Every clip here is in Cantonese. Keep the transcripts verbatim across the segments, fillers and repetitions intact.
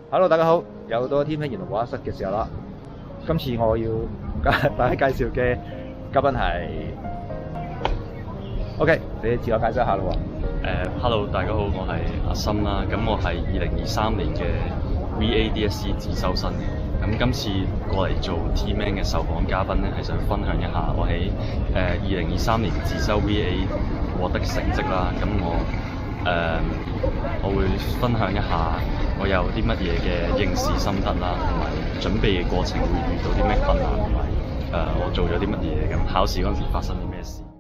Hello， 大家好，又到天氣研讀畫室嘅時候啦。今次我要同大家介紹嘅嘉賓係 ，OK， 你自我介紹一下咯喎。 誒、uh,，Hello， 大家好，我係阿森啦。咁我係二零二三年嘅 V A D S E 自修生嘅。咁今次過嚟做 T-Man 嘅受訪嘉賓咧，係想分享一下我喺誒二零二三年自修 V A 獲得成績啦。咁我誒、uh, 我會分享一下我有啲乜嘢嘅應試心得啦，同埋準備嘅過程會遇到啲咩困難，同埋誒我做咗啲乜嘢，咁考試嗰陣時發生啲咩事。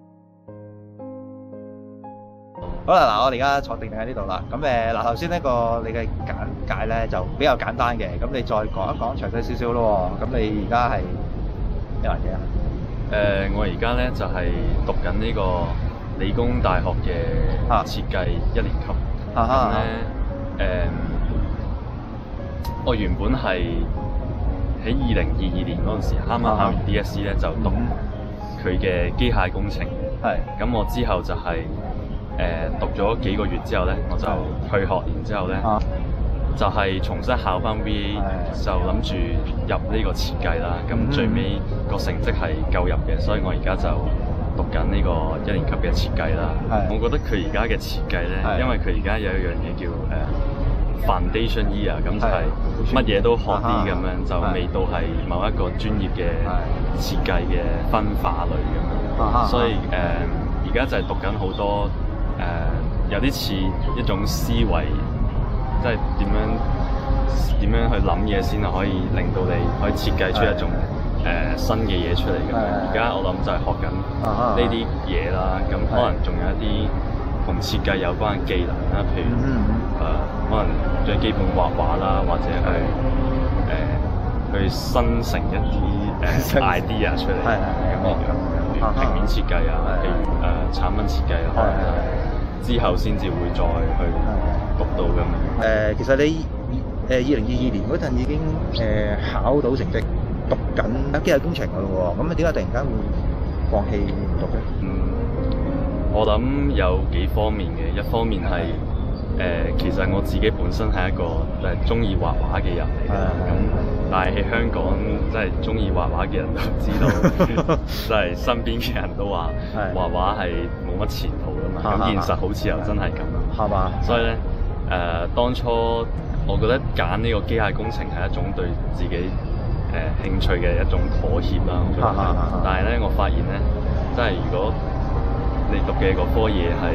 好啦，嗱，我哋而家坐定定喺呢度啦。咁誒，嗱，頭先呢個你嘅簡介咧就比較簡單嘅，咁你再講一講詳細少少咯喎。咁你而家係咩環境啊？ 誒、呃，我而家咧就係、是、讀緊呢個理工大學嘅設計一年級。咁咧誒，我原本係喺二零二二年嗰陣時，啱啱考完 D S E 咧就讀佢嘅機械工程。係。咁我之後就係、是。誒、呃、讀咗幾個月之後咧，我就退學，然之後咧、啊、就係、是、重新考翻 V A， 就諗住入呢個設計啦。咁、嗯、最尾個成績係夠入嘅，所以我而家就讀緊呢個一年級嘅設計啦。我覺得佢而家嘅設計咧，因為佢而家有一樣嘢叫誒、呃、foundation year， 咁就係乜嘢都學啲咁樣，就未到係某一個專業嘅設計嘅分化類咁樣。所以誒而家就係讀緊好多。誒、呃、有啲似一種思維，即係點樣點樣去諗嘢先係可以令到你可以設計出一種誒、呃、新嘅嘢出嚟嘅。而家我諗就係學緊呢啲嘢啦，咁可能仲有一啲同設計有關嘅技能啦，譬如誒、呃、可能最基本畫畫啦，或者去誒、呃、去生成一啲誒 idea 出嚟咁樣，譬如平面設計啊，譬如誒、呃、產品設計啊，可能之後先至會再去讀到咁樣。誒、 呃，其實你誒二零二二年嗰陣已經誒、呃、考到成績，讀緊機械工程㗎咯喎。咁你點解突然間會放棄唔讀咧？ 嗯，我諗有幾方面嘅。一方面係誒、呃，其實我自己本身係一個誒中意畫畫嘅人嚟嘅。咁但係喺香港，真係中意畫畫嘅人都知道，即係身邊嘅人都話畫畫係冇乜前途㗎嘛。咁現實好似又真係咁啦，係嘛？所以咧，誒、呃、當初我覺得揀呢個機械工程係一種對自己誒、呃、興趣嘅一種妥協啦。我覺得但係咧，我發現咧，真係如果你讀嘅嗰科嘢係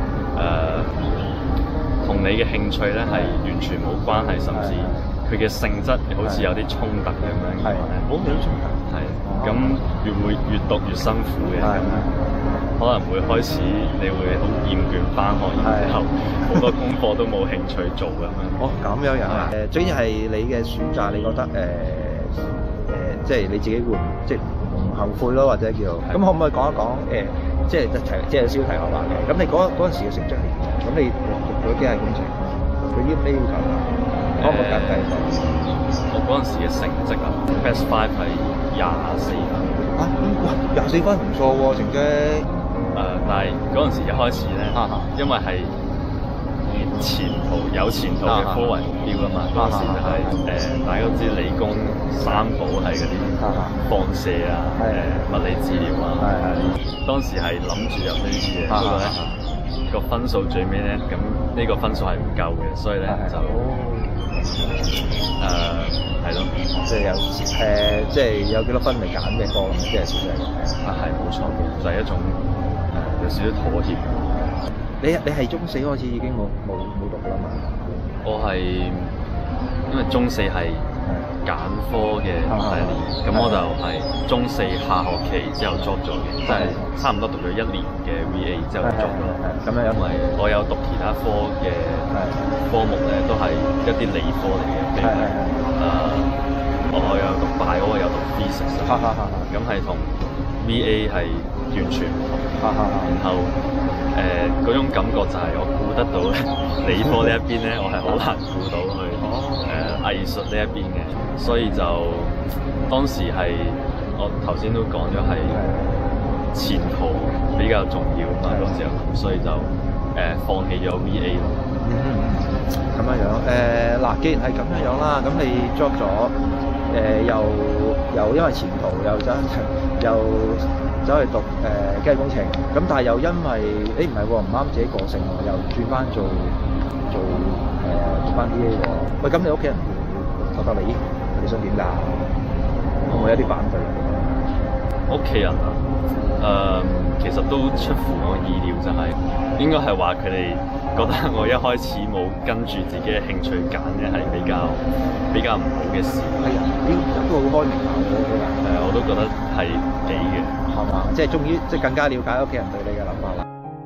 誒同你嘅興趣咧係完全冇關係，甚至佢嘅性質好似有啲衝突咁樣嘅話咧，好有衝突。係，咁越會越讀越辛苦嘅，咁可能會開始你會好厭倦返學，然之後好多功課都冇興趣做咁樣。 哦，咁樣樣啊！誒，主要係你嘅選擇，你覺得誒誒、呃呃，即係你自己會即係唔後悔咯，或者叫咁可唔可以講一講誒、呃？即係題即係少題外話嘅。咁你嗰嗰陣時嘅成績係點？咁你讀咗機械工程，佢要咩要求啊？可唔可以簡介？ 我嗰陣時嘅成績啊 ，P S five 係廿四分。 啊，哇，廿四分唔錯喎成績。 誒、呃，但係嗰陣時一開始咧、啊，因為係前途有前途嘅科為目標啊嘛，嗰、啊、陣時就係、是、誒、啊呃、大家都知理工三寶係嗰啲放射啊、誒、呃、物理治療啊，啊當時係諗住入呢啲嘢，不過咧個分數最尾咧，咁呢個分數係唔夠嘅，所以咧就。誒係咯， 即係有誒、呃，即係有幾多分嚟揀嘅科，即係設計。 啊，係冇錯嘅，就係、是、一種誒、呃、有少少妥協。 你你係中四開始已經冇冇冇讀啦嘛？ 我係因為中四係揀科嘅第一年，咁我就係中四下學期之後 drop 咗嘅，即係、就是、差唔多讀咗一年嘅 V A 之後 drop 咗。咁樣因為我有讀其他科嘅科目咧，都係一啲理科嚟嘅，譬如誒、呃，我有讀 bio， 我有讀 physics， 咁係同 V A 係完全唔同。然後誒嗰、呃、種感覺就係我估得到咧，理科呢一邊咧，我係好難估到去誒、呃、藝術呢一邊嘅，所以就當時係我頭先都講咗係前途比較重要嘛，嗰時候，所以就誒、呃、放棄咗 V A 咯。 咁樣樣誒嗱，既然係咁樣樣啦，咁你 drop 咗誒又又因為前途又走又走去讀誒、呃、機械工程，咁但係又因為誒唔係喎，唔啱自己個性喎，又轉翻做做誒、呃、讀翻 B A 喎。喂，咁你屋企人會覺得你你想點㗎？會唔會有啲反對？ 屋企人啊，誒、呃、其實都出乎我意料，就係、是、應該係話佢哋覺得我一開始冇跟住自己嘅興趣揀嘅係比較比較唔好嘅事。 係啊，呢個好開明啊！我覺得係啊，我都覺得係幾嘅， 係嘛？即係終於即係更加了解屋企人對你嘅諗法啦。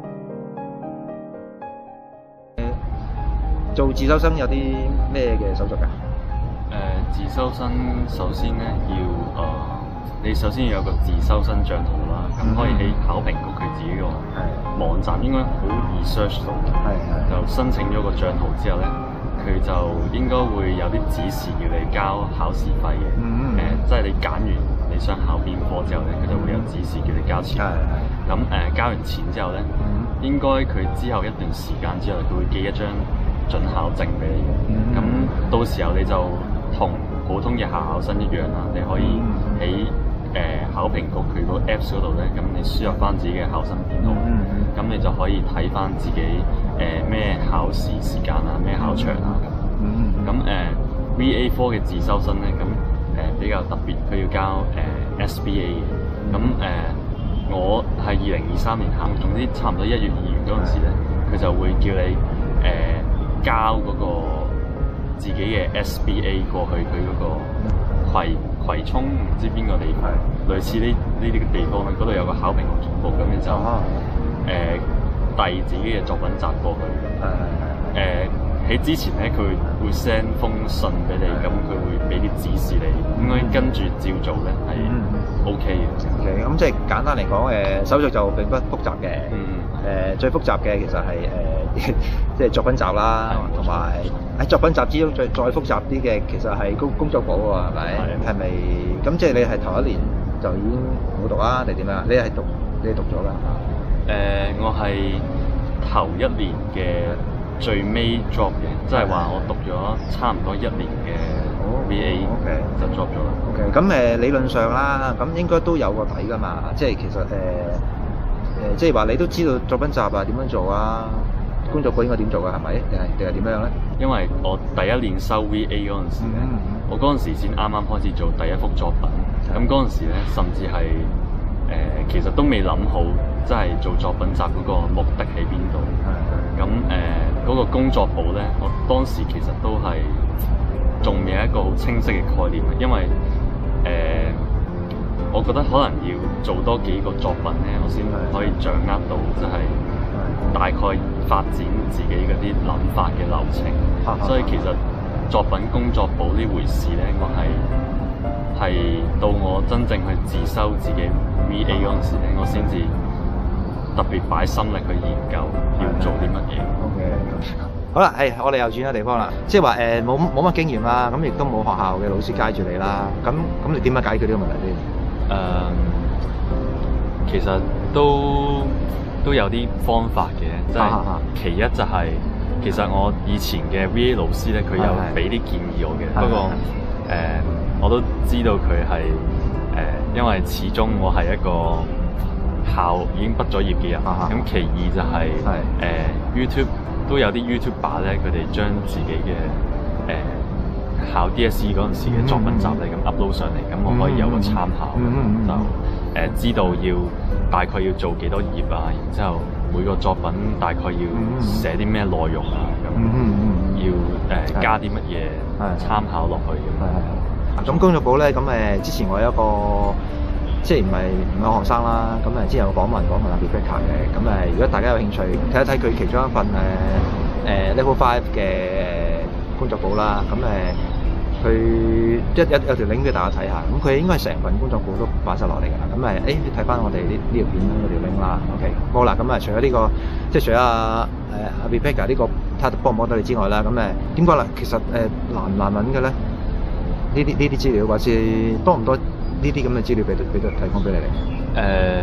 做自修生有啲咩嘅手續㗎？誒、 呃，自修生首先咧要誒。呃你首先要有個自修生帳號啦，咁、嗯、可以喺考評局佢自己個網站應該好易 search 到，就申請咗個帳號之後咧，佢就應該會有啲指示要你交考試費嘅，誒、嗯呃，即係你揀完你想考邊科之後咧，佢就會有指示叫你交錢。咁誒、呃、交完錢之後咧，嗯、應該佢之後一段時間之後，佢會寄一張準考證俾你嘅，咁、嗯、到時候你就同普通嘅下考生一樣啦，你可以喺誒、呃、考評局佢個 Apps 嗰度咧，咁你輸入翻自己嘅考生編號，咁、嗯、你就可以睇翻自己誒咩、呃、考試時間啊，咩考場啊咁。咁誒、呃、V A 科嘅自修生咧，咁誒、呃、比較特別，佢要交誒、呃、S B A 嘅。咁誒、呃、我係二零二三年考，總之差唔多一月二月嗰陣時咧，佢就會叫你誒、呃、交嗰個自己嘅 S B A 過去佢嗰個葵葵涌唔知邊個地方，類似呢呢啲嘅地方咧，嗰度有個考評局總部，咁你就誒遞自己嘅作品集過去。誒喺之前咧，佢會 send 封信俾你，咁佢會俾啲指示你，應該跟住照做咧係 OK 嘅。 OK，咁即係簡單嚟講，誒手續就並不複雜嘅。誒最複雜嘅其實係誒即係作品集啦，同埋喺作品集之中最再複雜啲嘅，其實係工工作簿喎，係咪？係咪？咁即係你係頭一年就已經冇讀啊，定點樣？你係讀你係讀咗㗎？ 誒，我係頭一年嘅最尾 drop 嘅，即係話我讀咗差唔多一年嘅 V A 就 drop 咗啦。 OK，咁誒理論上啦，咁應該都有個底㗎嘛，即係其實誒。誒，即係話你都知道作品集啊點樣做啊，工作簿應該點做啊，係咪？定係定係點樣咧？ 因為我第一年收 V A 嗰陣時咧，嗯、我嗰陣時先啱啱開始做第一幅作品，咁嗰陣時咧，甚至係誒、呃、其實都未諗好，即係做作品集嗰個目的喺邊度。咁誒嗰個工作簿咧，我當時其實都係仲未有一個好清晰嘅概念，因為誒。呃我覺得可能要做多幾個作品咧，我先可以掌握到，即係大概發展自己嗰啲諗法嘅流程。所以其實作品工作簿呢回事咧，我係係到我真正去自修自己 V A 嗰陣時咧，我先至特別擺心力去研究要做啲乜嘢。 Okay. 好啦，誒，我哋又轉咗地方啦，即係話誒冇冇乜經驗啦，咁亦都冇學校嘅老師街住你啦，咁咁你點樣解決呢個問題先？ 誒、uh, 其實都都有啲方法嘅，即係、啊啊、其一就係、是、其實我以前嘅 V A 老師咧，佢有俾啲建議我嘅，不過誒、呃、我都知道佢係誒，因為始終我係一個校已經畢咗業嘅人，咁、啊、其二就係、是、誒、呃、YouTube 都有啲 YouTuber 咧，佢哋將自己嘅誒。呃考 D S E 嗰陣時嘅作品集咧，咁 upload 上嚟，咁我可以有個參考，嗯嗯嗯、就誒、呃、知道要大概要做幾多頁啊，然之後每個作品大概要寫啲咩內容啊，咁、嗯嗯嗯、要誒、呃、加啲乜嘢參考落去咁。 咁工作簿咧，咁誒之前我有一個即係唔係唔係學生啦，咁誒之前有訪問訪問阿 Rebecca 嘅，咁誒如果大家有興趣睇一睇佢其中一份誒誒、呃、Level Five 嘅工作簿啦，咁誒。佢一有有條 link 俾大家睇下，咁佢應該係成份工作簿都擺晒落嚟㗎啦。咁誒，誒你睇翻我哋呢呢條片嗰條 link 啦。OK，好啦，咁啊除咗呢個，即係除咗阿誒阿 Rebecca 呢個睇下幫唔幫到你之外啦，咁誒點講啦？其實誒難唔難揾嘅咧？呢啲呢啲資料，或是多唔多呢啲咁嘅資料俾到俾到提供俾你哋？ 誒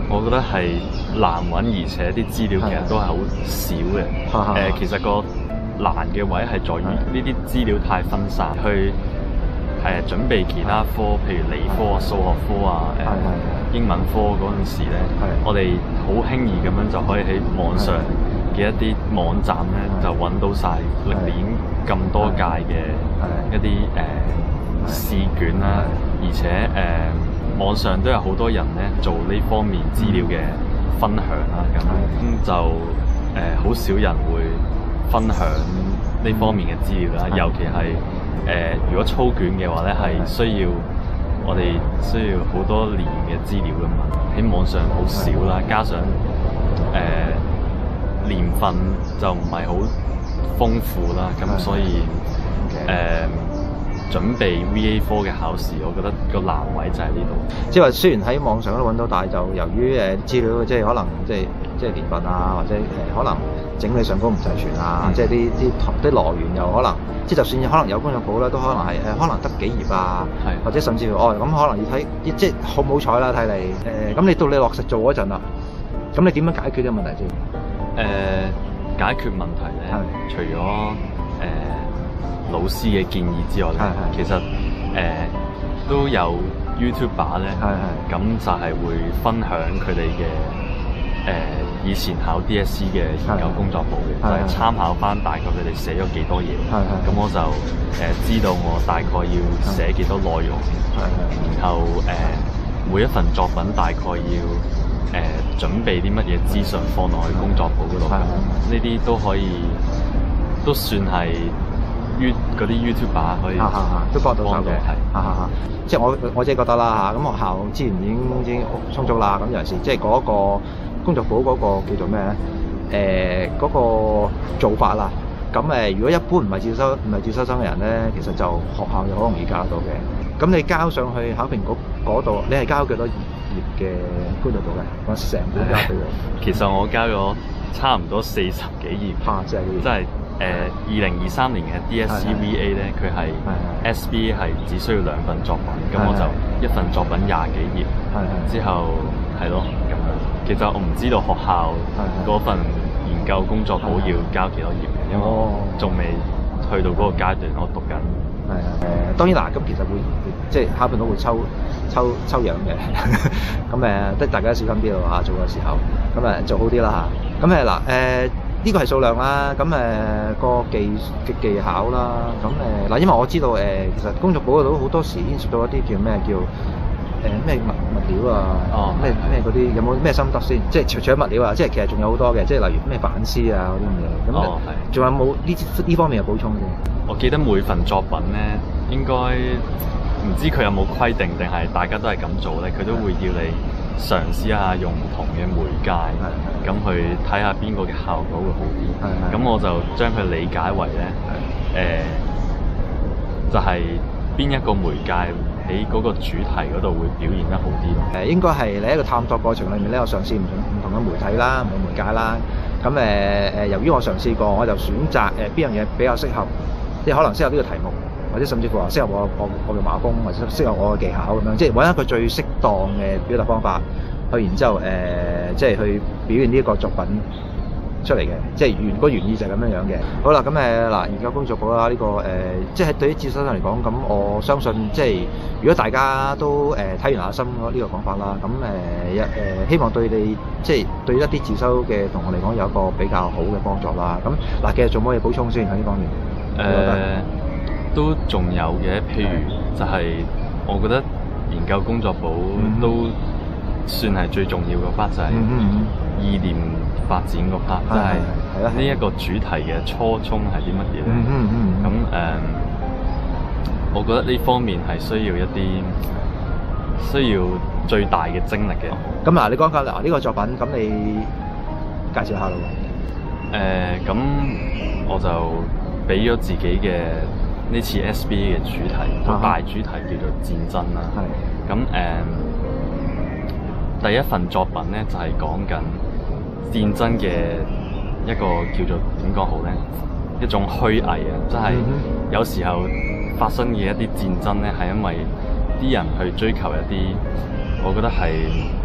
我覺得係難揾，而且啲資料其實都係好少嘅。誒、呃，其實個難嘅位係在於呢啲資料太分散，去係準備其他科，譬如理科啊、數學科啊、誒、呃、英文科嗰陣時咧，我哋好輕易咁樣就可以喺網上嘅一啲網站咧，就揾到晒歷年咁多屆嘅一啲誒、呃、試卷啦，而且誒、呃、網上都有好多人咧做呢方面資料嘅分享啦，咁咁就誒好、呃、少人會分享呢方面嘅資料啦，尤其係誒、呃、如果操卷嘅話咧，係需要我哋需要好多年嘅資料噶嘛，喺網上好少啦，加上誒、呃年份就唔係好豐富啦，咁所以誒、呃、準備 V A 科嘅考試，我覺得個難位就喺呢度。 即係話雖然喺網上都揾到，但係就由於誒資料即係可能即係即係年份啊，或者誒可能整理上高唔齊全啊，嗯、即係啲啲啲來源又可能，即係就算可能有工作簿咧，都可能係誒可能得幾頁啊，或者甚至乎哦咁可能要睇即係好唔好彩啦，睇你誒咁你到你落實做嗰陣啦，咁你點樣解決呢個問題先？ 誒、呃、解決問題咧，除咗誒、呃、老師嘅建議之外咧，其實誒、呃、都有 YouTuber 咧，咁就係會分享佢哋嘅誒以前考 D S E 嘅研究工作簿嘅，就係、是、參考翻大概佢哋寫咗幾多嘢，咁我就誒、呃、知道我大概要寫幾多內容，然後誒、呃、每一份作品大概要。誒、呃、準備啲乜嘢資訊放落去工作簿嗰度，呢啲都可以，都算係 You 嗰啲 YouTuber 可以哈哈哈都幫到手嘅， 係， 哈哈哈即係我我自己覺得啦嚇，咁學校資源已經已經充足啦，咁尤其是即係嗰個工作簿嗰個叫做咩咧？誒、呃、嗰、那個做法啦，咁誒如果一般唔係自修唔係自修生嘅人咧，其實就學校就好容易教得到嘅。咁你交上去考評局嗰度，你係交幾多頁嘅工作簿嘅？我成本交俾佢。 其實我交咗差唔多四十幾頁。 嚇！即係即係誒二零二三年嘅 D S E V A 咧，佢係 S B 係只需要兩份作品，咁我就一份作品廿幾頁。係係。之後係咯咁樣。其實我唔知道學校嗰份研究工作簿要交幾多頁嘅，因為我仲未去到嗰個階段，我讀緊。係啊， 誒當然嗱，咁其實會即係考評都會抽抽抽樣嘅，咁誒即係大家小心啲咯嚇，做嘅時候，咁誒做好啲啦嚇。咁誒嗱誒呢個係數量啦，咁誒個技嘅技巧啦，咁誒嗱，因為我知道誒其實工作簿嗰度好多時牽涉到一啲叫咩叫誒咩物物料啊，咩咩嗰啲有冇咩心得先？即係除除咗物料啊，即係其實仲有好多嘅，即係例如咩反思啊嗰啲咁嘢。咁仲有冇呢呢方面嘅補充嘅？ 我記得每份作品咧，應該唔知佢有冇規定，定係大家都係咁做咧？佢都會要你嘗試下用唔同嘅媒介，咁去睇下邊個嘅效果會好啲。咁我就將佢理解為咧，誒、呃，就係、是、邊一個媒介喺嗰個主題嗰度會表現得好啲咯。誒，應該係你喺個探索過程裏面咧，我嘗試唔同唔同嘅媒體啦，唔同媒介啦。咁誒誒，由於我嘗試過，我就選擇誒邊樣嘢比較適合。即係可能適合呢個題目，或者甚至乎話適合我我我嘅畫風，或者適合我嘅技巧咁樣，即係揾一個最適當嘅表達方法，去然之後誒、呃，即係去表現呢一個作品出嚟嘅，即係原個原意就係咁樣樣嘅。好啦，咁誒嗱，研究工作簿啦，呢、這個誒、呃，即係對於自修生嚟講，咁我相信即係如果大家都誒睇、呃、完阿森呢個講法啦，咁誒一誒希望對你即係對一啲自修嘅同學嚟講有一個比較好嘅幫助啦。咁嗱，其實仲冇嘢補充先喺呢方面。誒、呃、都仲有嘅，譬如就係我覺得研究工作簿都算係最重要嘅 part，就係意念發展個 part，即係呢一個主題嘅初衷係啲乜嘢咧？咁誒、呃，我覺得呢方面係需要一啲需要最大嘅精力嘅。 咁嗱、嗯，你講緊嗱呢個作品，咁你介紹下咯喎。 誒，咁我就俾咗自己嘅呢次 S B A 嘅主題，個、uh huh. 大主題叫做戰爭啦。係、uh。咁、huh. 誒、嗯，第一份作品咧就係講緊戰爭嘅一個叫做點講好咧，一種虛偽啊，即係有時候發生嘅一啲戰爭咧，係因為啲人去追求一啲，我覺得係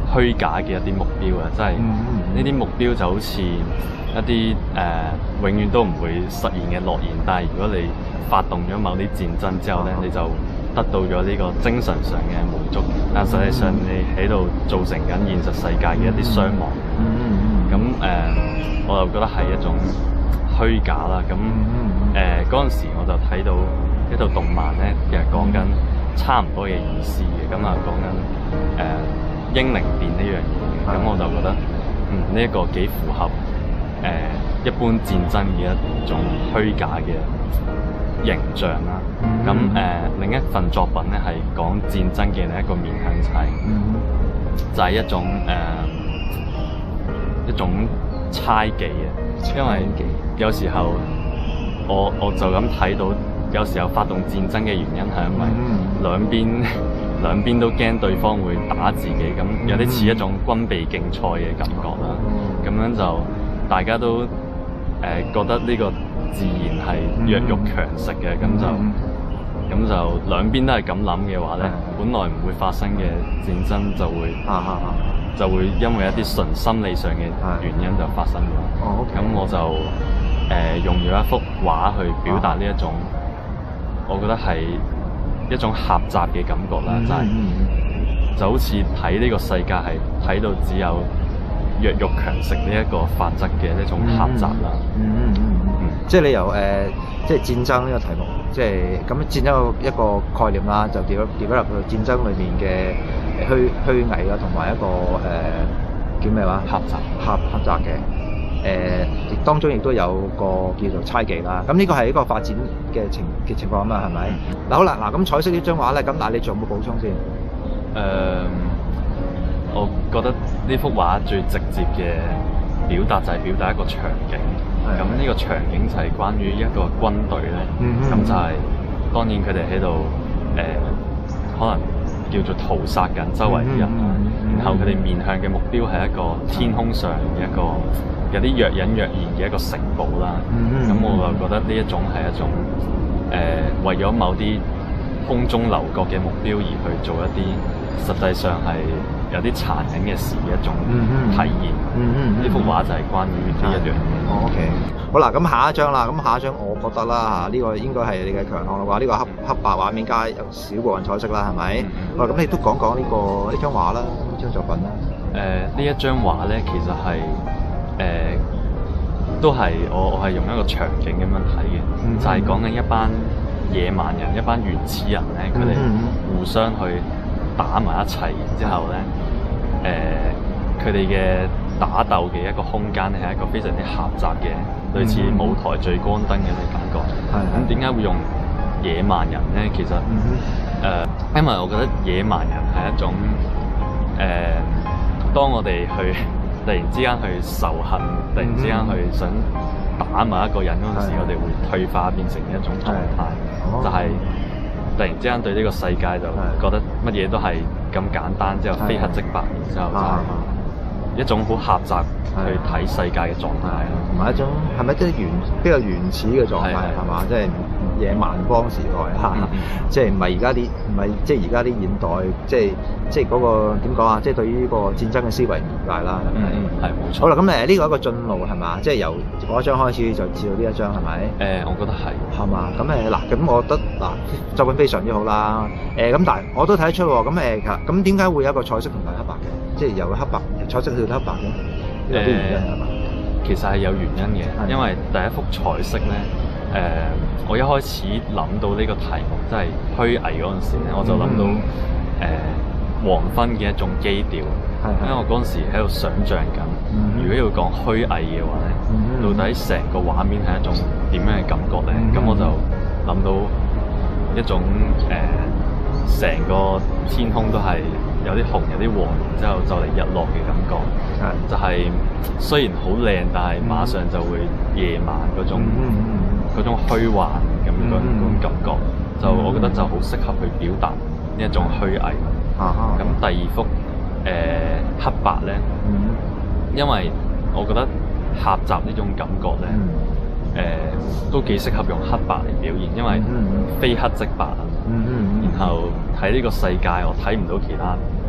虛假嘅一啲目標啊，即係呢啲目標就好似一啲誒、呃、永遠都唔會實現嘅諾言，但係如果你發動咗某啲戰爭之後咧，你就得到咗呢個精神上嘅滿足，但實際上你喺度造成緊現實世界嘅一啲傷亡。咁誒、呃，我就覺得係一種虛假啦。咁誒嗰陣時我就睇到一套動漫咧，其實講緊差唔多嘅意思嘅。咁啊講緊誒英靈殿呢樣嘢，咁我就覺得嗯呢一、這個幾符合誒、呃、一般戰爭嘅一種虛假嘅形象啦。咁誒、嗯呃、另一份作品咧係講戰爭嘅另一個面向，就係、嗯、就係一種誒、呃、一種猜忌啊。因為有時候我我就咁睇到，有時候發動戰爭嘅原因係因為兩邊、嗯、兩邊都驚對方會打自己，咁有啲似一種軍備競賽嘅感覺啦。咁、嗯、樣就大家都誒、呃、覺得呢個自然係弱肉強食嘅，咁、嗯、就咁、嗯、就兩邊都係咁諗嘅話咧，嗯、本來唔會發生嘅戰爭就會、啊啊啊、就會因為一啲純心理上嘅原因就發生咗。咁、哦 okay. 我就誒、呃、用咗一幅畫去表達呢一種，啊、我覺得係一種狹窄嘅感覺啦，嗯、就係、是、就好似睇呢個世界係睇到只有弱肉強食呢一個法則嘅呢種狹窄啦。嗯嗯嗯嗯嗯、 即係你由誒、呃、即係戰爭呢個題目，即係咁戰爭一個概念啦，就掉咗掉咗入去戰爭裏面嘅虛虛偽啦，同埋一個誒、呃、叫咩話狹窄狹狹窄嘅。誒、呃，當中亦都有個叫做猜忌啦。咁呢個係一個發展嘅情嘅情況啊嘛，係咪？嗱、嗯、好啦，嗱咁彩色呢張畫咧，咁嗱你仲有冇補充先？誒、 呃，我覺得呢幅畫最直接嘅表達就係表達一個場景。咁呢的個場景就係關於一個軍隊咧。咁、嗯、哼就係、是、當然佢哋喺度誒，可能叫做屠殺緊周圍嘅人，嗯、哼然後佢哋面向嘅目標係一個天空上嘅一個。有啲若隱若現嘅一個城堡啦，咁、嗯、我就覺得呢一種係一種誒、呃、為咗某啲空中樓閣嘅目標而去做一啲實際上係有啲殘忍嘅事嘅一種體驗。呢、嗯嗯嗯、幅畫就係關於呢一樣嘢。 哦 OK，好啦，咁下一張啦，咁下一張我覺得啦嚇，呢、這個應該係你嘅強項嘅話，呢、這個黑黑白畫面加有少部分彩色啦，係咪？嗯嗯、好啦，咁你都講講呢、這個呢張畫啦，呢張作品啦。 誒、呃，呢一張畫咧，其實係。誒、呃，都係我我係用一個場景咁樣睇嘅，嗯、就係講緊一班野蠻人、一班原始人咧，佢哋、嗯、互相去打埋一齊，然之後咧，誒、呃，佢哋嘅打鬥嘅一個空間咧，係一個非常之狹窄嘅，類似舞台聚光燈咁嘅感覺。咁點解會用野蠻人咧？其實誒、嗯呃，因為我覺得野蠻人係一種誒、呃，當我哋去。突然之間去仇恨，突然之間去想打某一個人嗰陣時，嗯、我哋會退化變成一種狀態，嗯、就係突然之間對呢個世界就覺得乜嘢都係咁簡單，之後非黑即白，然之後就係一種好狹窄去睇世界嘅狀態， 同埋一種係咪即係原比較原始嘅狀態係嘛？即係野蠻邦時代嚇，即係唔係而家啲唔係即係而家啲現代，即係即係嗰個點講啊？即係對於呢個戰爭嘅思維唔大啦，係咪？ 係冇錯。 好啦，咁誒呢個一個進路係嘛？即係由嗰一張開始就至到呢一張係咪？ 誒，我覺得係。係嘛？咁誒嗱，咁我覺得嗱作品非常之好啦。誒咁但係我都睇得出喎。咁誒其實咁點解會有一個彩色同埋黑白嘅？即係由黑白彩色去到黑白嘅？有啲原因係嘛？ 其實係有原因嘅，因為第一幅彩色咧。誒、呃，我一開始諗到呢個題目，即係虛偽嗰陣時咧，我就諗到誒、呃、黃昏嘅一種基調。係係。因為我嗰陣時喺度想像緊，嗯、如果要講虛偽嘅話咧，嗯、到底成個畫面係一種點樣嘅感覺咧？咁、嗯、我就諗到一種誒，成、呃、個天空都係有啲紅、有啲黃，然之後就嚟日落嘅感覺。係。就係雖然好靚，但係馬上就會夜晚嗰種。嗯嗯嗰種虛幻咁嗰種感覺，嗯、就我覺得就好適合去表達呢一種虛偽。咁、啊、第二幅誒、呃、黑白咧，嗯、因為我覺得狹窄呢種感覺咧，誒、嗯呃、都幾適合用黑白嚟表現，因為非黑即白。嗯嗯嗯、然後喺呢個世界，我睇唔到其他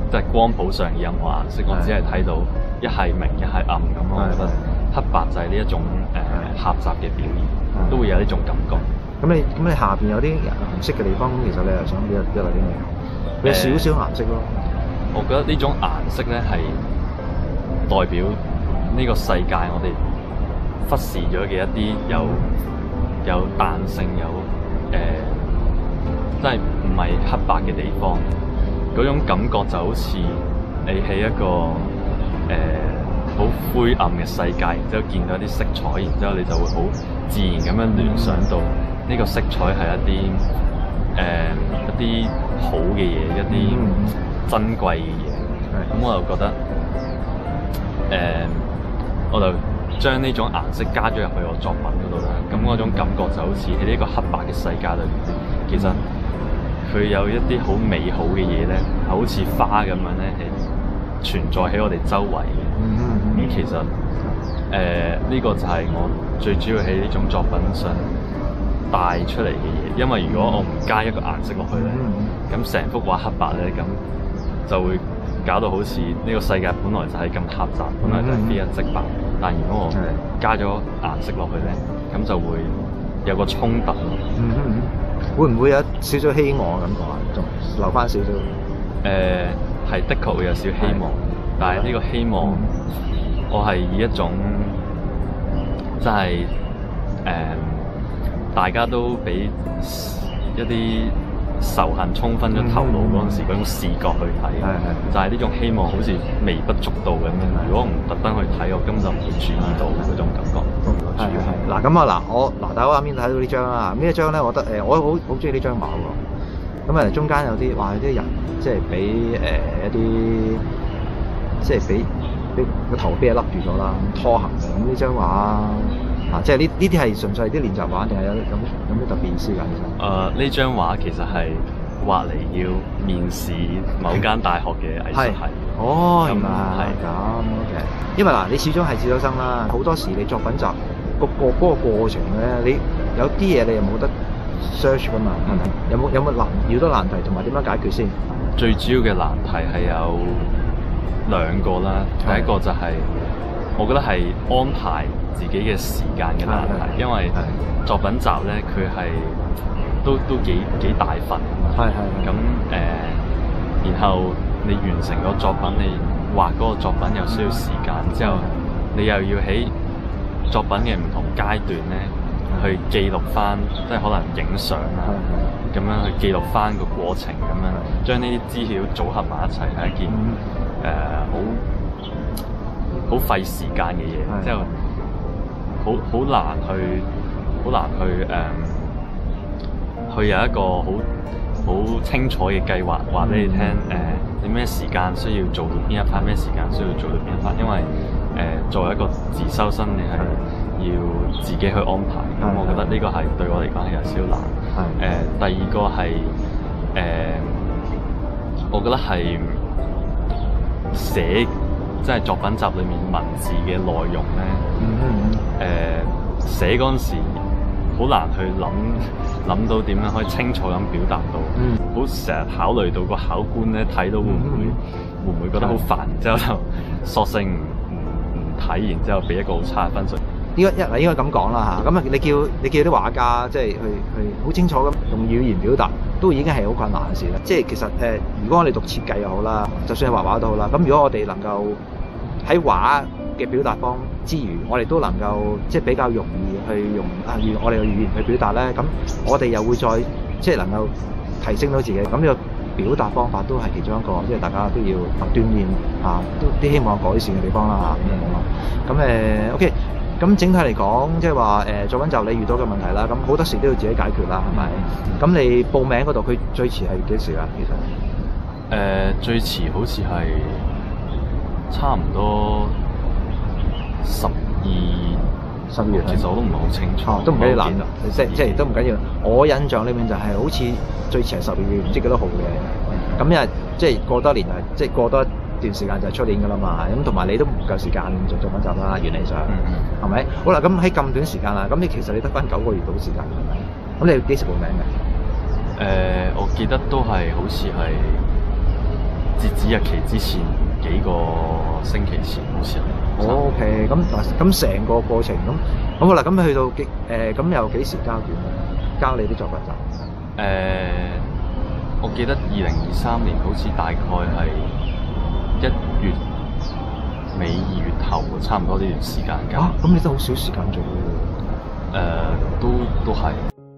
即係光譜上嘅任何顏色，我只係睇到一係明一係暗咁。我覺得黑白就係呢一種誒狹窄嘅表現，都會有呢種感覺。 咁你咁你下邊有啲顏色嘅地方，其實你係想表表達啲咩？有少少顏色咯。 我覺得呢種顏色咧係代表呢個世界我哋忽視咗嘅一啲有有彈性有誒，即係唔係黑白嘅地方。嗰種感覺就好似你喺一個誒好、呃、灰暗嘅世界，然之後見到一啲色彩，然之後你就會好自然咁樣聯想到呢個色彩係一啲誒、呃、一啲好嘅嘢，一啲珍貴嘅嘢。咁、嗯、我就覺得誒、呃，我就將呢種顏色加咗入去我作品嗰度啦。咁嗰種感覺就好似喺呢個黑白嘅世界裏面，其實佢有一啲好美好嘅嘢咧，好似花咁樣咧，係存在喺我哋周圍嘅。咁、嗯嗯、其實誒呢、呃呢個就係我最主要喺呢種作品上帶出嚟嘅嘢。因為如果我唔加一個顏色落去咧，咁成、嗯、幅畫黑白咧，咁就會搞到好似呢個世界本來就係咁狹窄，本來就係非一即白。嗯、但如果我加咗顏色落去咧，咁就會有個衝突咯。嗯嗯嗯會唔會有少少希望咁講啊？仲留翻少少？誒、呃，係的確會有少少希望，的但係呢個希望，嗯、我係以一種即係誒，大家都俾一啲仇恨沖昏咗頭腦嗰陣時嗰種視覺去睇，嗯、就係呢種希望好似微不足道咁樣。的如果唔特登去睇，我根本就唔會注意到嗰種感覺。係係嗱咁啊嗱，我嗱大家畫面睇到呢張啦，呢一張咧，我覺得誒、呃，我好好中意呢張畫喎。咁啊，中間有啲話有啲人即係俾誒一啲即係俾俾個頭俾嘢笠住咗啦，拖行嘅。咁呢張畫啊，即係呢呢啲係純粹係啲練習畫，定係有有有咩特別意思㗎？其實誒，呢張畫其實係畫嚟要面試某間大學嘅藝術系。哦，原來係咁 OK。因為嗱，你始終係自修生啦，好多時你作品集個個嗰個過程咧，你有啲嘢你又冇得 search 噶嘛，係咪？有冇有冇難遇到難題，同埋點樣解決先？最主要嘅難題係有兩個啦。第一個就係、是、我覺得係安排自己嘅時間嘅難題，因為作品集咧佢係都都幾幾大份。係係。咁誒、呃，然後你完成個作品，你畫嗰個作品又需要時間，之後你又要喺作品嘅唔同階段咧，去記錄翻，即係可能影相啊，咁樣去記錄翻個過程，咁樣將呢啲資料組合埋一齊，係一件誒好好費時間嘅嘢，之後好好難去，好難去誒、呃，去有一個好好清楚嘅計劃，話俾你聽誒、呃，你咩時間需要做到邊一 part，咩時間需要做到邊一 part，因為誒、呃、作為一個自修生，你係要自己去安排。咁我覺得呢個係對我嚟講係有少少難。誒、呃，第二個係誒、呃，我覺得係寫即係作品集裏面文字嘅內容咧。誒、呃，寫嗰陣時好難去諗諗到點樣可以清楚咁表達到。好成日考慮到個考官咧睇到會唔會、嗯、會唔會覺得好煩，然之後就索性睇，然之後俾一個好差嘅分數。應該一嗱應該咁講啦嚇，咁啊你叫你叫啲畫家即係去去好清楚咁用語言表達，都已經係好困難嘅事啦。即係其實誒、呃，如果我哋讀設計又好啦，就算係畫畫都好啦。咁如果我哋能夠喺畫嘅表達方之餘，我哋都能夠即係比較容易去用啊語我哋嘅語言去表達咧，咁我哋又會再即係能夠提升到自己。咁呢個表達方法都係其中一個，即係大家都要鍛鍊嚇，都啲希望改善嘅地方啦嚇，咁樣講啦。咁誒 OK，咁整體嚟講，即係話誒作品集你遇到嘅問題啦，咁好多時都要自己解決啦，係咪？咁你報名嗰度，佢最遲係幾時啊？其實誒、呃、最遲好似係差唔多十二十月，其實我都唔係好清楚，哦、都唔緊要難，即即係都唔緊要。我印象裏面就係好似最遲係十二月唔知幾多號嘅。咁因為即係過多年啊，即係過多一段時間就係出年噶啦嘛。咁同埋你都唔夠時間做作品集啦，原理上係咪？好啦，咁喺咁短時間啦，咁你其實你得翻九個月到時間係咪？咁你幾時報名嘅？誒、呃，我記得都係好似係截止日期之前幾個星期前好似係。 O K， 咁咁成個過程咁，咁好啦，咁去到幾誒咁又幾時交卷啊？交你啲作品集？ 誒、呃，我記得二零二三年好似大概係一月尾二月頭，差唔多呢段時間交。 啊，咁你都好少時間做喎。 誒、呃，都都係。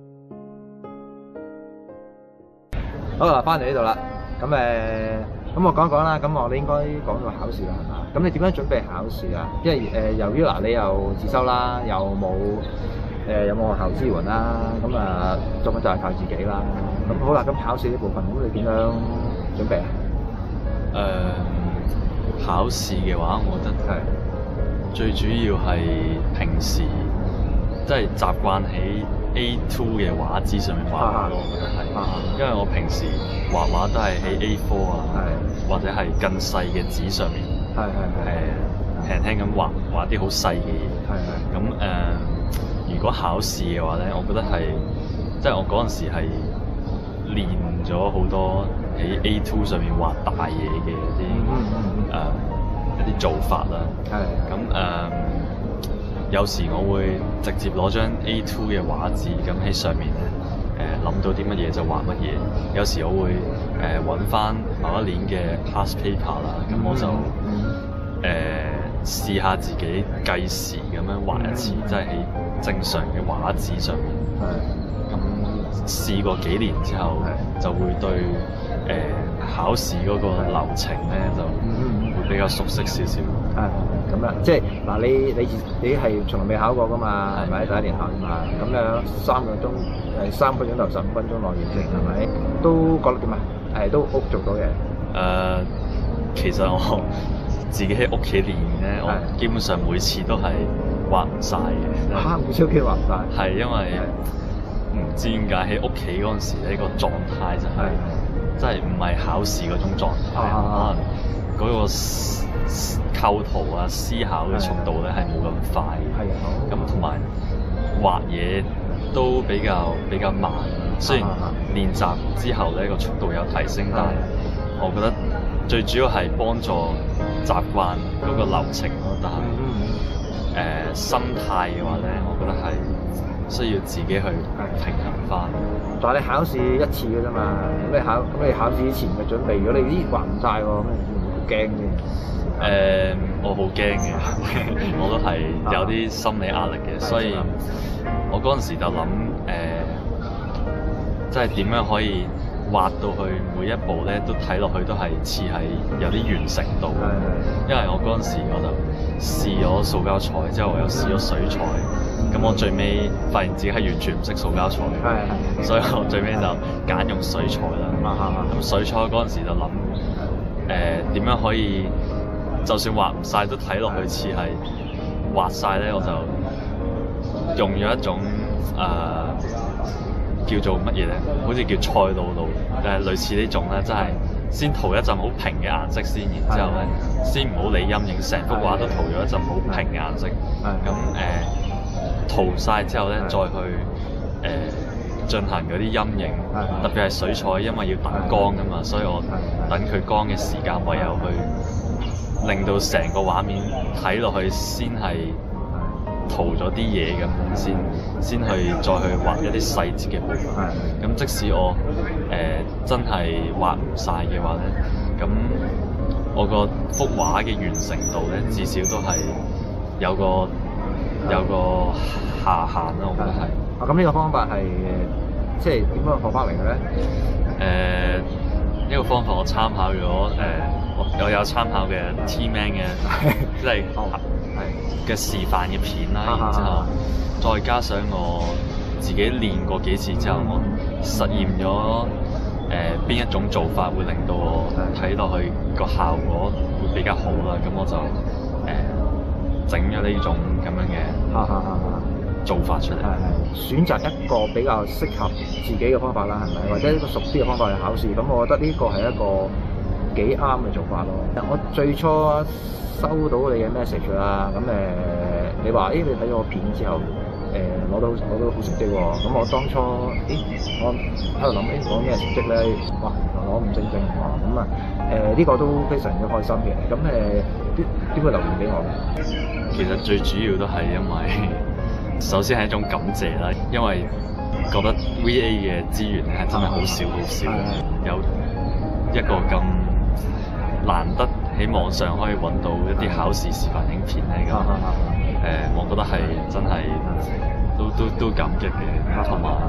好啦，翻嚟呢度啦。咁誒，咁我講一講啦。咁我哋應該講到考試啦，係嘛？咁你點樣準備考試啊？因為誒、呃，由於嗱你又自修啦，又冇誒有冇、呃、學校支援啦，咁啊作品就係靠自己啦。咁好啦，咁考試呢部分，咁你點樣準備啊？ 誒、呃，考試嘅話，我覺得係最主要係平時即係習慣喺 A 二 嘅畫紙上面畫畫咯，我覺得係，因為我平時畫畫都係喺 A 四 啊，或者係更細嘅紙上面，係係誒輕輕咁畫畫啲好細嘅嘢。係係。咁誒、呃，如果考試嘅話咧，我覺得係即係我嗰陣時係練咗好多喺 A 二 上面畫大嘢嘅一啲誒、呃、一啲做法啦。係。咁誒。呃有時我會直接攞張 A 二 嘅畫紙，咁喺上面咧誒諗到啲乜嘢就畫乜嘢。有時我會誒揾翻某一年嘅 past paper 啦，咁我就誒、呃、試下自己計時咁樣畫一次，即係喺正常嘅畫紙上面。係。咁試過幾年之後，就會對誒、呃、考試嗰個流程咧就會比較熟悉少少。係。咁樣，即係嗱，你你你係從來未考過噶嘛？係咪？第一年考㗎嘛？咁樣三個鐘誒三個鐘頭十五分鐘內完成係咪？都覺得點啊？誒都屋做到嘅。誒、呃，其實我自己喺屋企練咧，我基本上每次都係畫唔晒嘅。嚇！每次屋企畫唔晒？係因為唔知點解喺屋企嗰陣時咧個狀態就係、是，即係唔係考試嗰種狀態，可能嗰、那個。構圖啊，思考嘅速度咧係冇咁快嘅，咁同埋畫嘢都比較比較慢。雖然練習之後咧個速度有提升，但係我覺得最主要係幫助習慣嗰個流程咯。但係誒、呃、心態嘅話咧，我覺得係需要自己去平衡翻。但係你考試一次嘅啫嘛，咁你考咁你考試之前嘅準備，如果你啲畫唔晒喎，咁你會驚嘅。誒、呃，我好驚嘅，我都係有啲心理壓力嘅，所以我嗰陣時就諗誒，即係點樣可以畫到去每一步咧，都睇落去都係似係有啲完成度。因為我嗰陣時我就試咗塑膠彩，之後我又試咗水彩，咁我最尾發現自己係完全唔識塑膠彩，所以我最尾就揀用水彩啦。咁水彩嗰陣時就諗誒點樣可以。就算畫唔晒都睇落去似係畫晒咧，我就用咗一種誒、呃、叫做乜嘢咧？好似叫賽璐璐，誒類似呢種咧，即係先塗一陣好平嘅顏色先，然之後咧先唔好理陰影，成幅畫都塗咗一陣好平嘅顏色。咁誒塗晒之後咧，再去誒、呃、進行嗰啲陰影，特別係水彩，因為要等光㗎嘛，所以我等佢光嘅時間唯有去。令到成個畫面睇落去先係塗咗啲嘢咁，先先去再去畫一啲細節嘅部分。咁即使我誒、呃、真係畫唔晒嘅話咧，咁我個幅畫嘅完成度咧，至少都係有個有個下限啦。我覺得係。啊，咁呢個方法係即係點樣學翻嚟嘅咧？誒、呃，呢、這個方法我參考咗誒。呃我有參考嘅 T-Man 嘅，即係嘅示範嘅片啦，然之後再加上我自己練過幾次之後，我實驗咗誒邊一種做法會令到我睇落去個效果會比較好啦。咁我就誒整咗呢種咁樣嘅做法出嚟，選擇一個比較適合自己嘅方法啦，係咪？或者一個熟啲嘅方法去考試。咁我覺得呢個係一個幾啱嘅做法咯。我最初收到你嘅 message 啦，咁誒、呃、你話誒、欸、你睇咗個片之後，誒、呃、 攞到攞到好成績喎。咁我當初誒我喺度諗誒攞咩成績咧？哇，原來攞五星星喎。咁啊誒呢個都非常之開心嘅。咁誒點點會留言俾我咧？ 其實最主要都係因為首先係一種感謝啦，因為覺得 V A 嘅資源咧係真係好少好少，有一個咁難得喺網上可以揾到一啲考試示範影片咧，咁誒、呃，我覺得係真係都都都感激嘅，同埋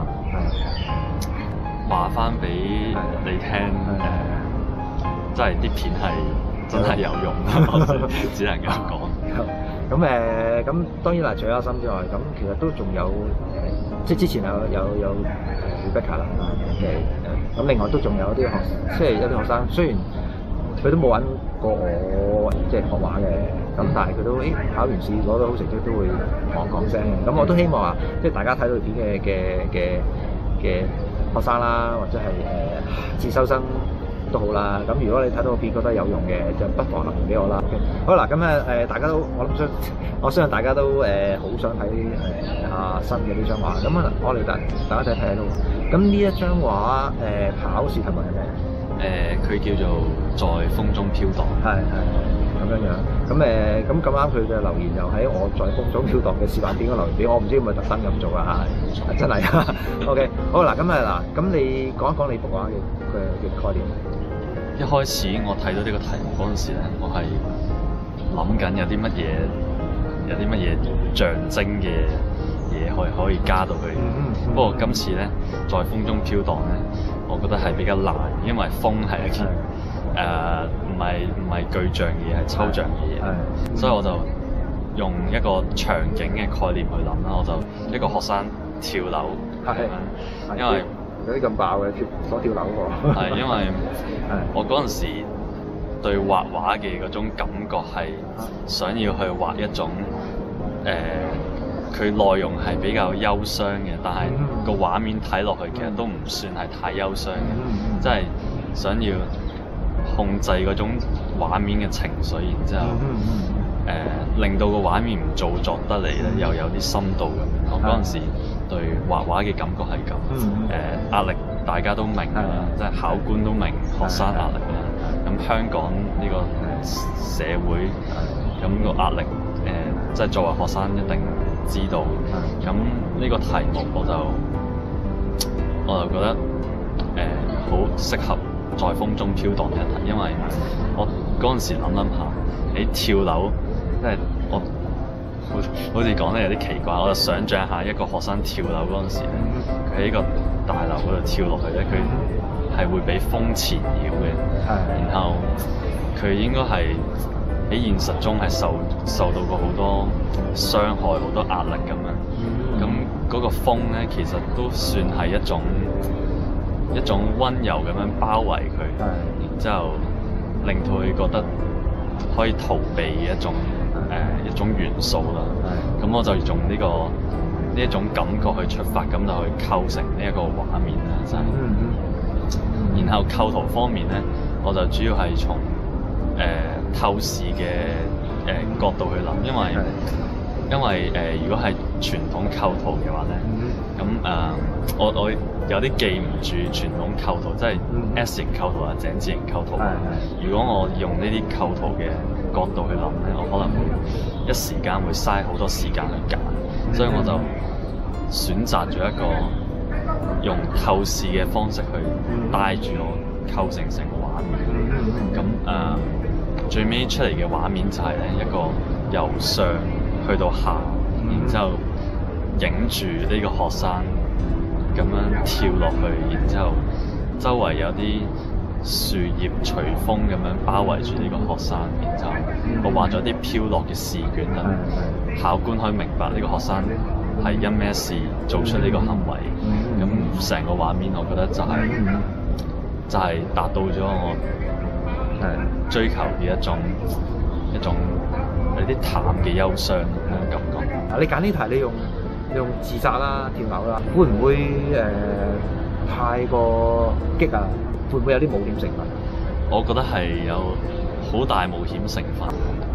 話翻俾你聽誒、呃，真係啲片係真係有用，我只能咁講。 咁誒，咁當然啦，除咗阿森之外，咁其實都仲有誒，即係之前有有有誒 Rebecca 啦嘅誒，咁另外都仲有啲學，即係有啲學生，雖然佢都冇揾過我即係學畫嘅，咁但係佢都誒考完試攞到好成績都會講講聲嘅，咁我都希望話，即係大家睇到片嘅嘅嘅嘅學生啦，或者係誒自修生都好啦，咁如果你睇到個片覺得有用嘅，就不妨留言俾我啦。Okay. 好啦，咁咧誒，大家都我諗相，我相信大家都誒好、呃、想睇誒阿森嘅呢張畫。咁啊，我哋大大家一齊睇下咯。咁呢一張畫誒、呃、考試題目係咩？ 誒、呃，佢叫做在風中飄蕩。係係咁樣樣。咁誒，咁咁啱佢嘅留言又喺我在風中飄蕩嘅示範片嗰留言俾我，唔知會唔會特登咁做啊？嚇，真係。OK， 好啦，咁啊嗱，咁你講一講你幅畫嘅嘅嘅概念。 一開始我睇到呢個題目嗰陣時咧，我係諗緊有啲乜嘢，有啲乜嘢象徵嘅嘢可以可以加到去。嗯嗯、不過今次咧，在風中飄蕩咧，我覺得係比較難，因為風係一件誒唔係唔係具象嘅嘢，係抽象嘅嘢，嗯、所以我就用一個場景嘅概念去諗啦。我就一個學生跳樓， 係因為。 有啲咁爆嘅跳所跳樓喎，係因為我嗰陣時對畫畫嘅嗰種感覺係想要去畫一種誒，佢、呃、內容係比較憂傷嘅，但係個畫面睇落去其實都唔算係太憂傷嘅，即係想要控制嗰種畫面嘅情緒，然之後誒、呃、令到個畫面唔做作得嚟咧，又有啲深度咁樣。我嗰陣時對畫畫嘅感覺係咁，誒、呃、壓力大家都明啦，即係考官都明學生壓力啦。咁香港呢個社會，咁個壓力誒，即、呃、係作為學生一定知道。咁呢個題目我就我就覺得誒好、呃、適合在風中飄蕩嘅一題，因為我嗰陣時諗諗下，喺跳樓，即係我。好好似講得有啲奇怪，我就想像下一個學生跳樓嗰陣時咧，佢喺個大樓嗰度跳落去咧，佢係會俾風纏繞嘅，然後佢應該係喺現實中係受受到過好多傷害、好多壓力咁樣。咁嗰個風咧，其實都算係一種一種溫柔咁樣包圍佢，然之後令到佢覺得可以逃避嘅一種。誒、呃、一種元素啦，咁的我就用呢、這個呢一種感覺去出發，咁就去構成呢一個畫面啦，就係、是。嗯嗯、然後構圖方面咧，我就主要係從誒、呃、透視嘅誒、呃、角度去諗，因為的因為誒、呃、如果係傳統構圖嘅話咧，咁誒、嗯呃、我我有啲記唔住傳統構圖，即係 S 型構圖啊、井字型構圖。的如果我用呢啲構圖嘅角度去諗咧，我可能會一時間會嘥好多時間去揀，嗯、所以我就選擇咗一個用透視嘅方式去帶住我構成成個畫面。咁誒、嗯呃、最尾出嚟嘅畫面就係咧一個由上去到下，嗯、然之後影住呢個學生咁樣跳落去，然之後周圍有啲樹葉隨風咁樣包圍住呢個學生，然之後我畫咗啲飄落嘅試卷啦，考官可以明白呢個學生係因咩事做出呢個行為，咁成個畫面我覺得就係、是、就係、是、達到咗我追求嘅一種一種有啲淡嘅憂傷嘅感覺。 啊！你揀呢題你用你用自殺啦、跳樓啦，會唔會誒、呃、太過激啊？會唔會有啲冒險成分？ 我覺得係有好大冒險成分。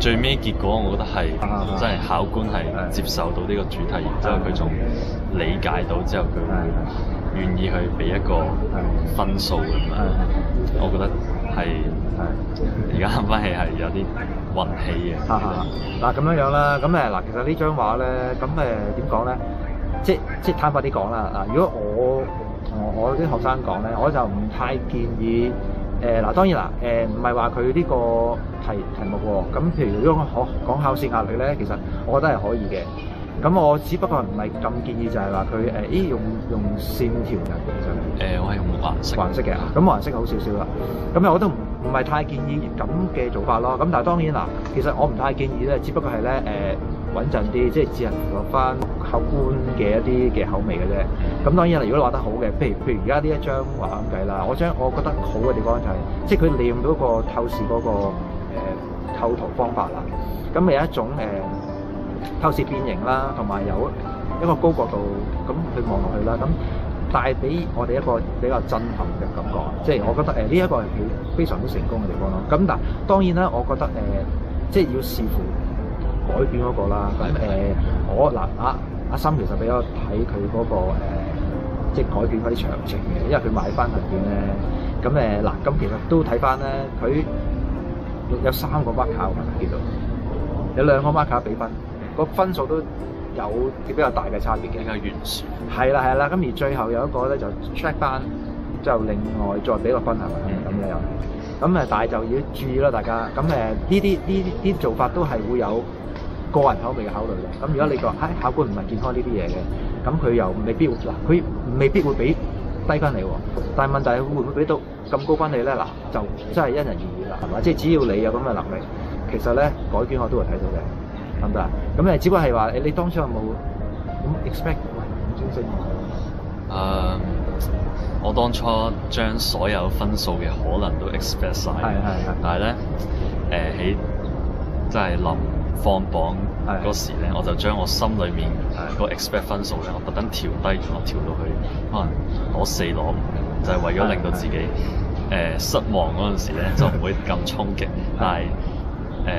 最尾結果，我覺得係真係考官係接受到呢個主題，然之後佢仲理解到之後，佢會願意去俾一個分數咁樣。我覺得係而家諗翻起係有啲運氣嘅。 嗱咁樣樣啦，咁誒嗱，其實呢張畫咧，咁誒點講咧？即即坦白啲講啦，嗱，如果我我我啲學生講咧，我就唔太建議。誒嗱、呃，當然啦，誒唔係話佢呢個題題目喎。咁譬如如果講講考試壓力咧，其實我覺得係可以嘅。咁我只不過唔係咁建議就係話佢誒，咦用用線條嘅其實。誒， 我係用顏色。 顏色嘅，咁顏色好少少啦。咁我都唔唔係太建議咁嘅做法咯。咁但係當然啦，其實我唔太建議咧，只不過係咧誒穩陣啲，即係只係符合翻考官嘅一啲嘅口味嘅啫。咁當然啦，如果你畫得好嘅，譬如譬如而家呢一張畫咁計啦，我將我覺得好嘅地方就係、是，即係佢利用到個透視嗰、那個誒、呃、構圖方法啦。咁有一種誒、呃、透視變形啦，同埋有一個高角度咁去望落去啦，咁帶俾我哋一個比較震撼嘅感覺。即係我覺得誒呢一個係非常之成功嘅地方咯。咁但當然啦，我覺得誒、呃、即係要視乎改編嗰個啦。咁誒、呃、我嗱阿阿森其實比較睇佢嗰個、呃即係改編嗰啲詳情嘅，因為佢買翻份卷咧，咁誒嗱，咁其實都睇翻咧，佢有三個 marker 我記到，有兩個 marker 俾分，個分數都有比較大嘅差別嘅。比較懸殊。係啦係啦，咁而最後有一個咧就 check 翻，就另外再俾個分係咪咁樣？咁誒，但係就要注意啦，大家。咁誒呢啲呢啲做法都係會有個人口味嘅考慮嘅。咁如果你個唉考官唔係健康呢啲嘢嘅。咁佢又未必會嗱，佢未必會俾低分你喎。但係問題係會唔會俾到咁高分你咧？嗱，就真係因人而異啦，係嘛？即係只要你有咁嘅能力，其實咧改卷我都會睇到嘅，得唔得啊？咁誒，只不過係話誒，你當初有冇咁 expect 五星星？ 誒，我當初將所有分數嘅可能都 expect 晒，係係係。但係咧誒喺即係臨放榜嗰時咧，我就將我心裏面個 expect 分數咧，我特登調低咗，調到去可能攞四攞五，就係、是、為咗令到自己誒、呃、失望嗰陣時咧，就唔會咁衝擊。但係誒、呃、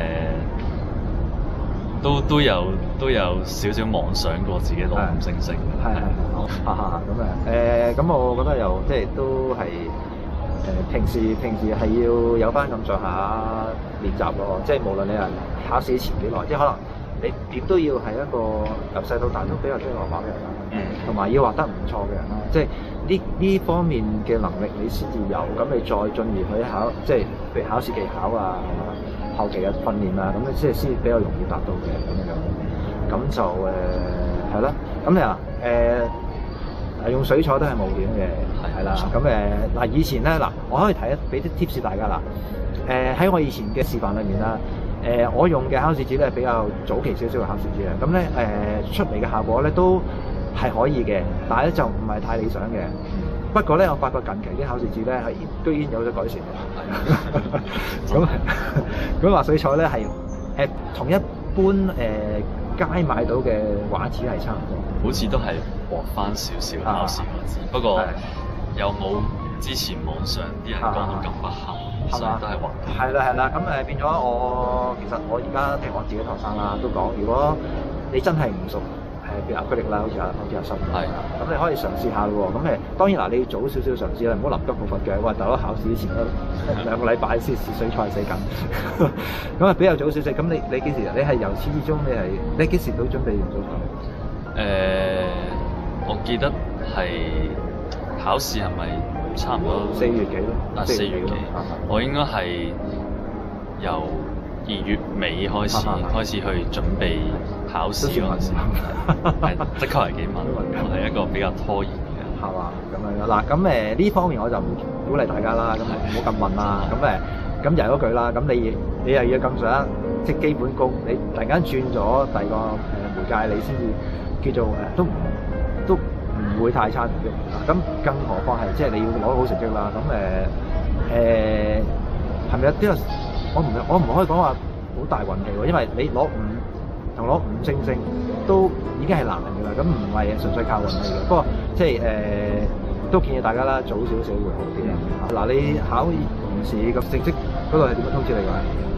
都都有都有少少妄想過自己攞五星星。係係好，哈哈咁啊誒，咁我覺得又即係都係。誒、呃、平時平時係要有翻咁上下練習咯，即係無論你係考試前幾耐，即係可能你點都要係一個由細到大都比較中意畫畫嘅人啦，同埋、嗯、要畫得唔錯嘅人啦，即係呢呢方面嘅能力你先至有，咁你再進而去考，即係譬如考試技巧啊、後期嘅訓練啊，咁你即係先比較容易達到嘅咁樣，咁就誒係啦，咁你啊誒。呃用水彩都係冒險嘅，係啦。咁誒嗱，以前咧嗱，我可以睇一俾啲 tips 大家啦。誒、呃、喺我以前嘅示範裏面啦，誒、呃、我用嘅考試紙咧係比較早期少少嘅考試紙嘅，咁咧誒出嚟嘅效果咧都係可以嘅，但係咧就唔係太理想嘅。不過咧，我發覺近期啲考試紙咧係居然有咗改善嘅。咁咁畫水彩咧係誒同一般誒、呃、街買到嘅畫紙係差唔多，好似都係薄翻少少考試畫紙，不過有冇之前網上啲人講到咁不幸，所以都係畫。係啦係啦，咁誒變咗我其實我而家聽我自己學生啦都講，如果你真係唔熟誒譬如壓力啦，好似阿好似阿森咁，咁你可以嘗試下咯喎。咁誒當然嗱，你要早少少嘗試啦，唔好臨急抱佛腳。喂，大佬考試之前都兩個禮拜先試水彩死緊，咁啊比較早少少。咁你你幾時？你係由始至終你係你幾時都準備用水彩？誒、呃，我記得係考試係咪差唔多四月幾咯？啊，四月幾？我應該係由二月尾開始開始去準備考試嗰陣時，係的確係幾問，我係一個比較拖延嘅人，係嘛？咁樣嗱，咁誒呢方面我就唔鼓勵大家啦，咁唔好咁問啦。咁誒咁又係嗰句啦，咁你你又要咁上即係基本功，你突然間轉咗第二個誒媒介，你先至。叫做誒都唔都唔會太差嘅，咁更何況係即係你要攞好成績啦。咁誒誒係咪有啲我唔我唔可以講話好大運氣喎，因為你攞五同攞五星星都已經係難嘅啦。咁唔係純粹靠運氣嘅。不過即係誒、呃、都建議大家啦，早少少會好啲啦。嗱、嗯，你考完試個成績嗰度係點樣通知你㗎？誒、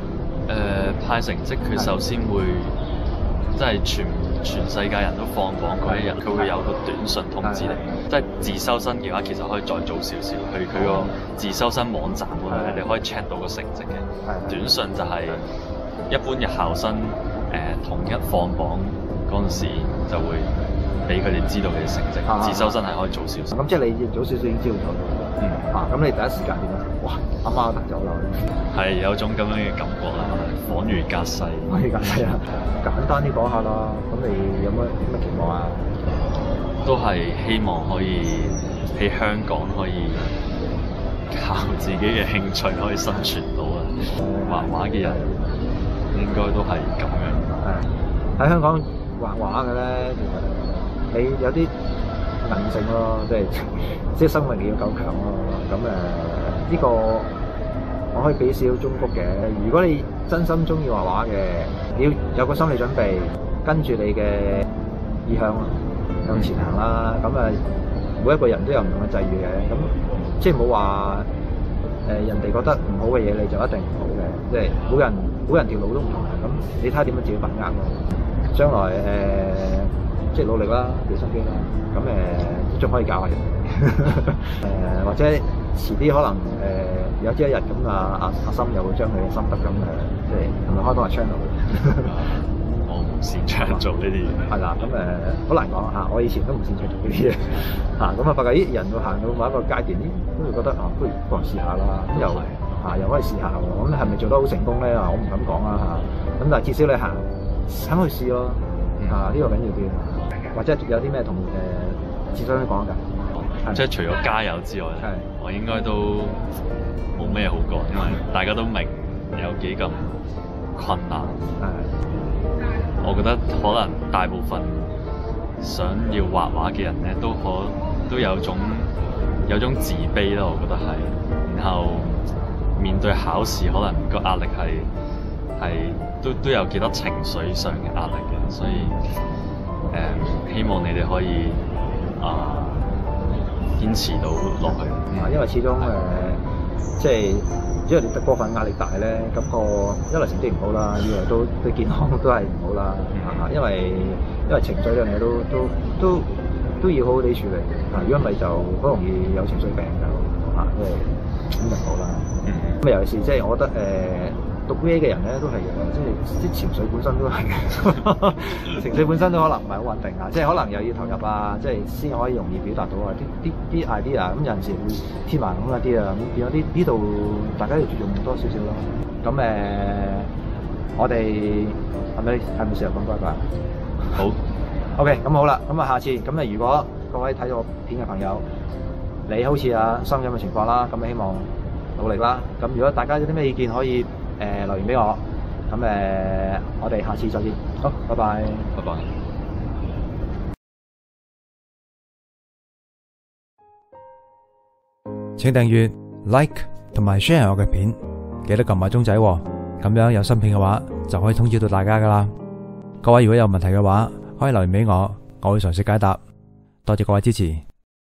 呃、派成績，佢首先會即係全全世界人都放榜嗰一日，佢會有個短信通知你。即係自修生嘅話，其實可以再早少少去佢個自修生網站嗰度，你可以 check 到個成績嘅。短信就係一般嘅校生誒、呃、統一放榜嗰陣時就會俾佢哋知道佢嘅成績。啊、自修生係可以早少少。咁即係你早少少已經知道咗。嗯。啊，咁你第一時間點啊？哇！啱啱彈走啦。 係有種咁樣嘅感覺啦，恍如隔世。 恍如隔世啊！簡單啲講下啦，咁你有乜乜期望啊？ 都係希望可以喺香港可以靠自己嘅興趣可以生存到啊！畫畫嘅人應該都係咁樣。喺香港畫畫嘅咧，其實你有啲韌性咯，即係即係生命力要夠強咯。咁誒呢個我可以俾少少忠告嘅。如果你真心中意畫畫嘅，你要有個心理準備，跟住你嘅意向向前行啦。咁誒，每一個人都有唔同嘅際遇嘅。咁即係冇話誒人哋覺得唔好嘅嘢，你就一定唔好嘅。即係每人每人條路都唔同嘅。咁你睇下點樣自己把握咯。將來誒、呃、即係努力啦，俾心機啦。咁誒仲可以教下人。誒、呃、或者遲啲可能誒、呃、有朝一日咁啊阿阿森又會將佢嘅心得咁誒，即係係咪開多個 channel？ 我唔擅長做呢啲嘢。係啦， 咁誒好難講嚇，我以前都唔擅長做呢啲嘢嚇。咁啊，發覺咦人會行到某一個階段，咦都會覺得啊，不如不妨試下啦。咁又嚇又可以試下喎。咁係咪做得好成功咧？我唔敢講啦嚇。咁但係至少你行肯去試咯嚇，呢、呢個緊要啲。或者有啲咩同誒智商講㗎？ 即係除咗加油之外，我應該都冇咩好講，因為大家都明有幾咁困難。我覺得可能大部分想要畫畫嘅人咧，都可都有種有種自卑咯，我覺得係。然後面對考試，可能個壓力係係都都有幾多情緒上嘅壓力嘅，所以誒、呃、希望你哋可以啊。呃堅持到落去，啊，因為始終誒、呃，即係因為你過分壓力大咧，咁、那個一來成績唔好啦，二來都對健康都係唔好啦，啊、嗯，因為因為情緒呢樣嘢都都都都要好好地處理，啊，如果唔係就好容易有情緒病㗎，啊，因為咁就唔好啦。咁、嗯、尤其是即係我覺得誒。呃讀 V A 嘅人咧都係嘅，即係啲潛水本身都係嘅，情緒本身都可能唔係好穩定啊，即係可能又要投入啊，即係先可以容易表達到啊啲啲啲 idea，咁有陣時會天馬咁一啲啊，咁變咗啲呢度大家要注重多少少咯。咁誒、呃，我哋係咪係咪時候講拜拜？好 ，OK，咁好啦，咁啊下次咁啊，如果各位睇咗片嘅朋友，你好似啊心咁嘅情況啦，咁希望努力啦。咁如果大家有啲咩意見可以，誒、呃、留言俾我，咁誒、呃、我哋下次再見，好，拜拜，拜拜。請訂閱、like 同埋 share 我嘅片，記得撳埋鐘仔喎，咁樣有新片嘅話就可以通知到大家噶啦。各位如果有問題嘅話，可以留言俾我，我會嘗試解答。多謝各位支持。